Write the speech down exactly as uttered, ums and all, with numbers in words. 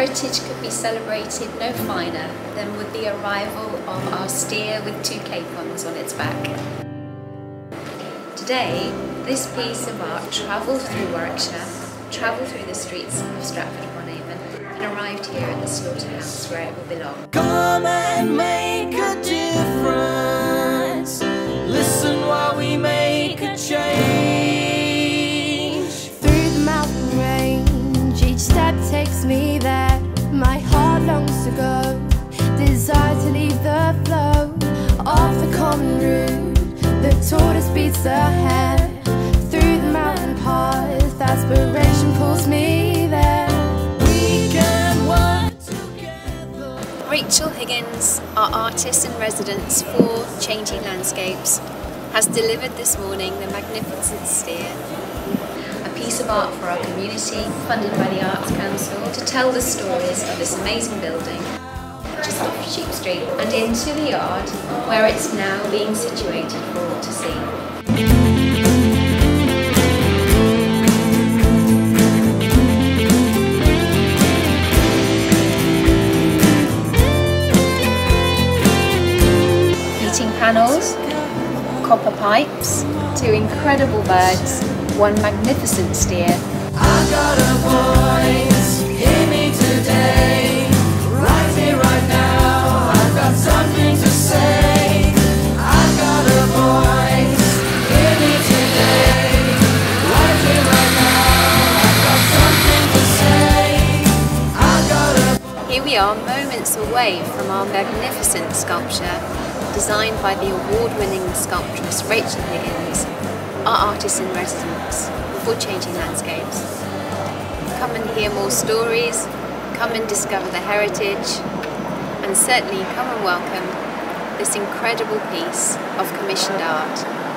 heritage could be celebrated no finer than with the arrival of our steer with two capons on its back. Today, this piece of art travelled through Warwickshire, travelled through the streets of Stratford Upon Avon, and arrived here at the slaughterhouse where it will belong. Come and make a difference. Listen while we make a change. Through the mountain range, each step takes me there. My heart longs to go, desire to leave the flow of the common route. The tortoise beats the hare. Through the mountain path, aspiration pulls me there. We can work together. Rachel Higgins, our artist in residence for Changing Landscapes, has delivered this morning the magnificent steer, a piece of art for our community, funded by the Arts Council, to tell the stories of this amazing building, just off Sheep Street and into the yard where it's now being situated for all to see. Heating panels, copper pipes, two incredible birds, one magnificent steer. I got a voice, hear me today. Right here, right now, I've got something to say. I got a voice, hear me today. Right here, right now, I've got something to say. I got a Here we are, moments away from our magnificent sculpture, designed by the award-winning sculptress Rachel Higgins, our artist in residence for Changing Landscapes. Come and hear more stories, come and discover the heritage, and certainly come and welcome this incredible piece of commissioned art.